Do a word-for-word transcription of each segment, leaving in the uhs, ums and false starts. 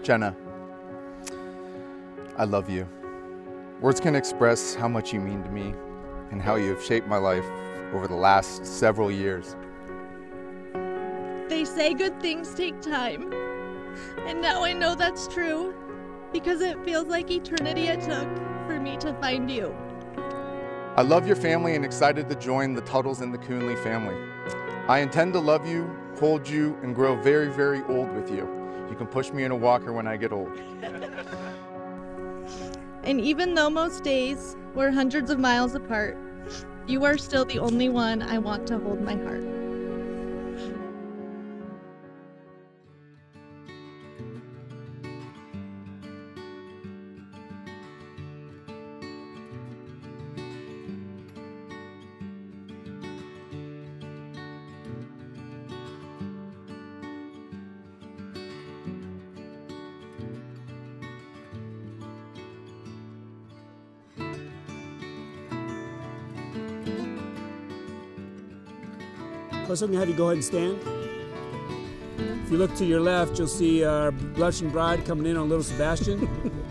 Jenna, I love you. Words can express how much you mean to me and how you have shaped my life over the last several years. They say good things take time, and now I know that's true because it feels like eternity it took for me to find you. I love your family and excited to join the Tuttles and the Coonley family. I intend to love you, hold you, and grow very, very old with you. You can push me in a walker when I get old. And even though most days we're hundreds of miles apart, you are still the only one I want to hold my heart. Plus, I'm going to have you go ahead and stand. If you look to your left, you'll see our blushing bride coming in on little Sebastian.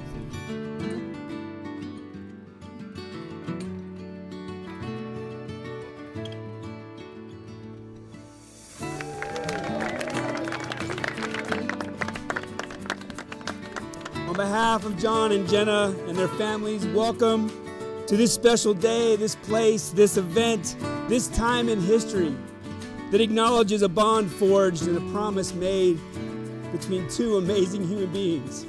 On behalf of John and Jenna and their families, welcome to this special day, this place, this event, this time in history that acknowledges a bond forged and a promise made between two amazing human beings.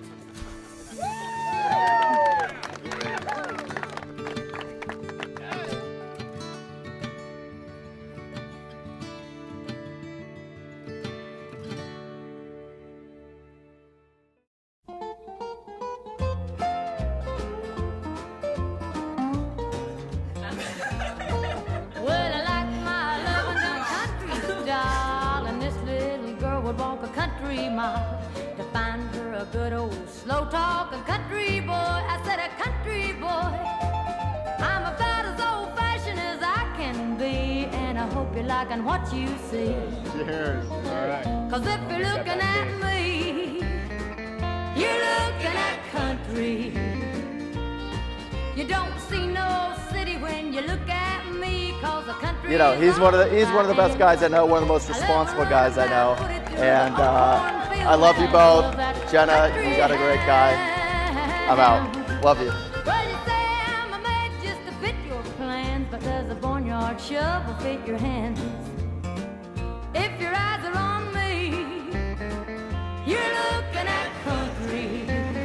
Walk a country mile to find her a good old slow talking country boy. I said a country boy. I'm about as old fashioned as I can be, and I hope you're liking what you see. Cheers. All right. Cause if you're looking at me, you're looking at country. You don't see no city when you look at me, cause a country. You know, he's one of the he's one of the best guys I know, one of the most responsible guys I know. And uh, I love you both. Jenna, you got a great guy. I'm out. Love you. Well, you say I'm a man just to fit your plans, but does a barnyard shovel fit your hands? If your eyes are on me, you're looking at country.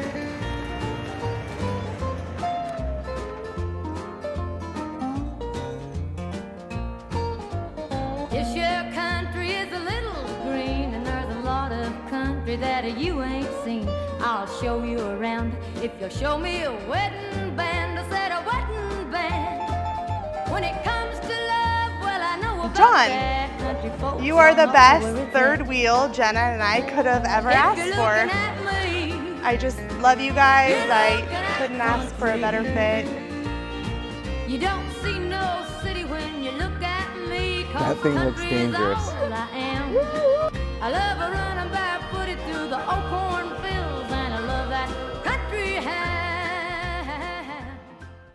Yes, your country is a little green, and there's a lot of country that you ain't seen. I'll show you around if you'll show me a wedding band. I said a wedding band. When it comes to love, well, I know about John, that. Country folks you are the all best over it. third wheel Jenna and I could have ever If asked you're for. looking at me, I just love you guys. you're I looking at couldn't ask for a better fit. you don't see no city when you look at me. That thing looks dangerous. I am. I love a running barefooted through the old cornfields, and I love that country hand.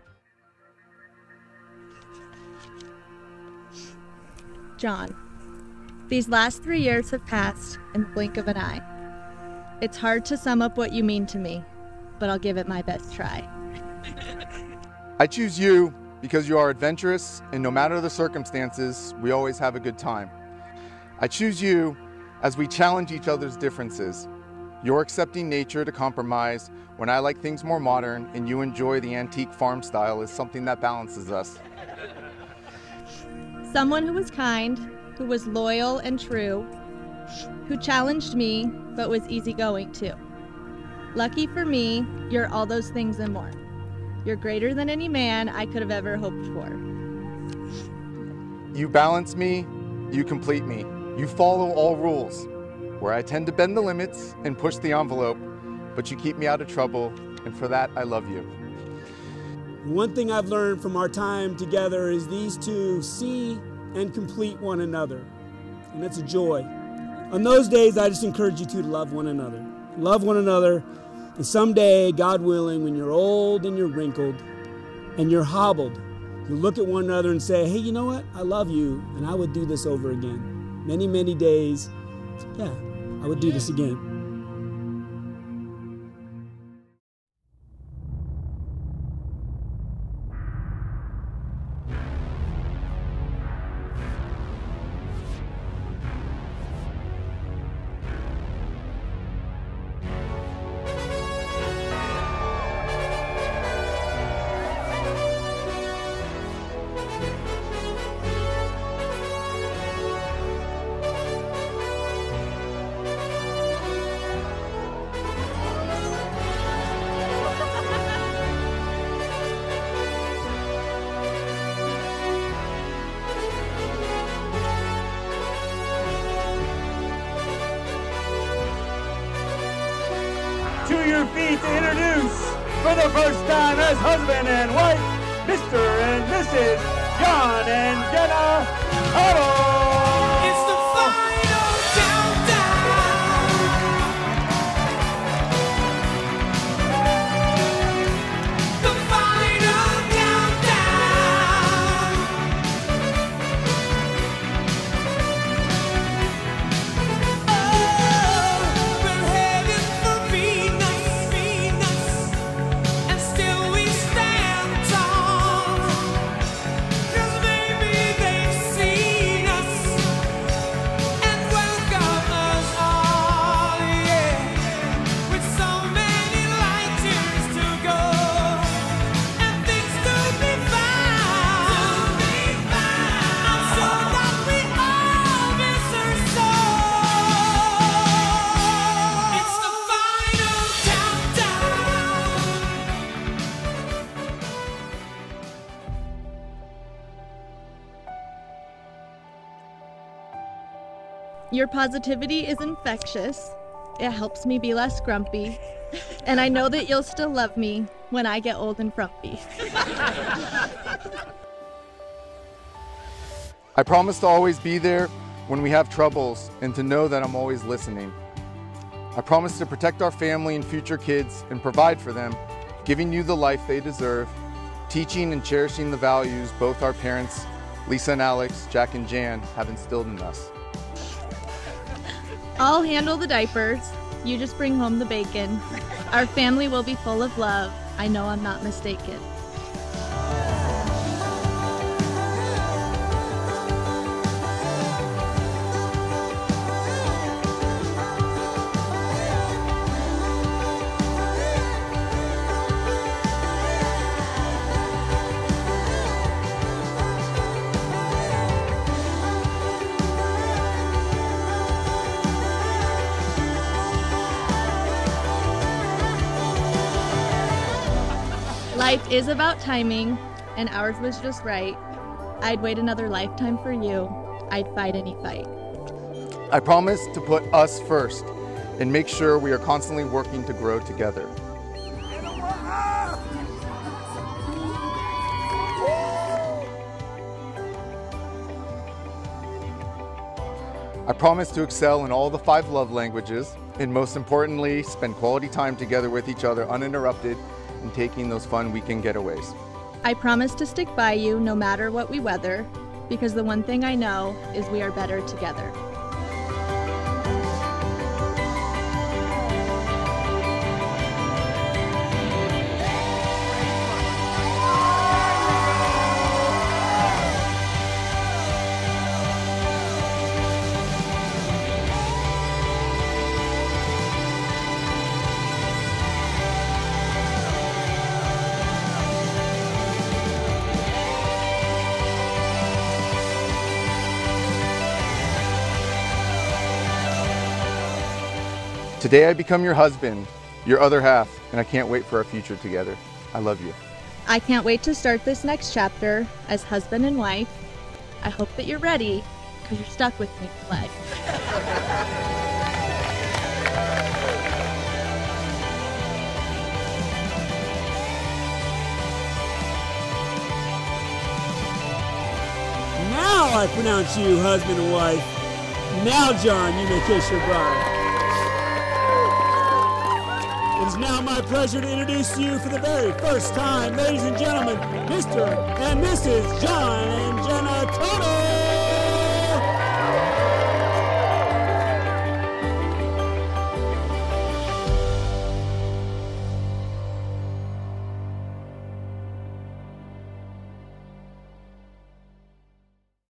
John, these last three years have passed in the blink of an eye. It's hard to sum up what you mean to me, but I'll give it my best try. I choose you because you are adventurous, and no matter the circumstances, we always have a good time. I choose you as we challenge each other's differences. You're accepting nature to compromise when I like things more modern, and you enjoy the antique farm style is something that balances us. Someone who was kind, who was loyal and true, who challenged me but was easygoing too. Lucky for me, you're all those things and more. You're greater than any man I could have ever hoped for. You balance me, you complete me. You follow all rules, where I tend to bend the limits and push the envelope, but you keep me out of trouble, and for that, I love you. One thing I've learned from our time together is these two see and complete one another, and that's a joy. On those days, I just encourage you two to love one another. love one another, and someday, God willing, when you're old and you're wrinkled and you're hobbled, you look at one another and say, hey, you know what? I love you, and I would do this over again. Many, many days, yeah, I would do this again. To your feet to introduce, for the first time as husband and wife, Mister and Missus John and Jenna Huddle. It's the final countdown. The final countdown. Oh, we're headed for Venus, Venus, and still we stand tall. 'Cause maybe they've seen us and welcome us all, yeah. With so many light years to go and things to be found, I'm sure that we all miss her so. It's the final countdown. Your positivity is infectious. It helps me be less grumpy. And I know that you'll still love me when I get old and frumpy. I promise to always be there when we have troubles and to know that I'm always listening. I promise to protect our family and future kids and provide for them, giving you the life they deserve, teaching and cherishing the values both our parents, Lisa and Alex, Jack and Jan, have instilled in us. I'll handle the diapers. You just bring home the bacon. Our family will be full of love. I know I'm not mistaken. Life is about timing, and ours was just right. I'd wait another lifetime for you. I'd fight any fight. I promise to put us first and make sure we are constantly working to grow together. I promise to excel in all the five love languages, and most importantly, spend quality time together with each other uninterrupted and taking those fun weekend getaways. I promise to stick by you no matter what we weather, because the one thing I know is we are better together. Today I become your husband, your other half, and I can't wait for our future together. I love you. I can't wait to start this next chapter as husband and wife. I hope that you're ready, because you're stuck with me for life. Now I pronounce you husband and wife. Now, John, you may kiss your bride. It is now my pleasure to introduce to you for the very first time, ladies and gentlemen, Mister and Missus John and Jenna Tuttle.